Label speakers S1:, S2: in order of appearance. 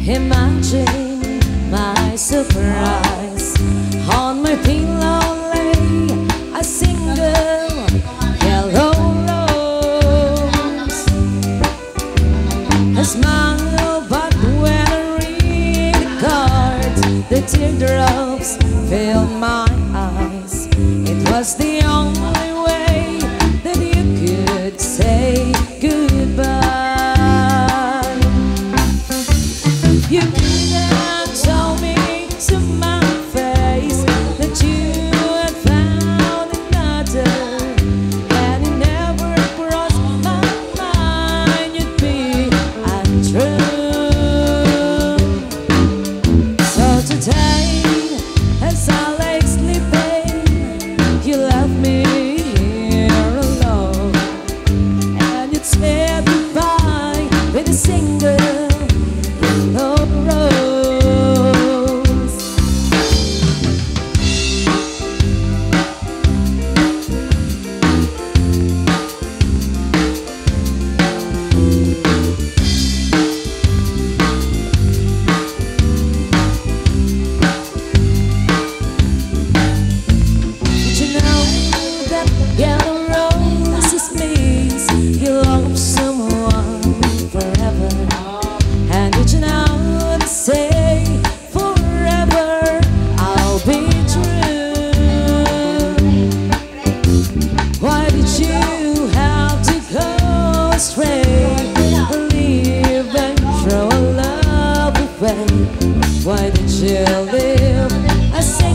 S1: Imagine my surprise. On my pillow lay a single yellow rose. A smile, but when I read the cards, the teardrops fill my eyes. It was the only way that you could say goodbye. You didn't tell me to my face that you had found another, and it never crossed my mind you'd be untrue. So today, as I lay sleeping, you left me here alone, and you said goodbye with a single yellow rose. Did you know that yellow roses means you love someone forever? And did you know they say forever I'll be true? Why did you have to go astray, leave and throw our love away? Why did you live a single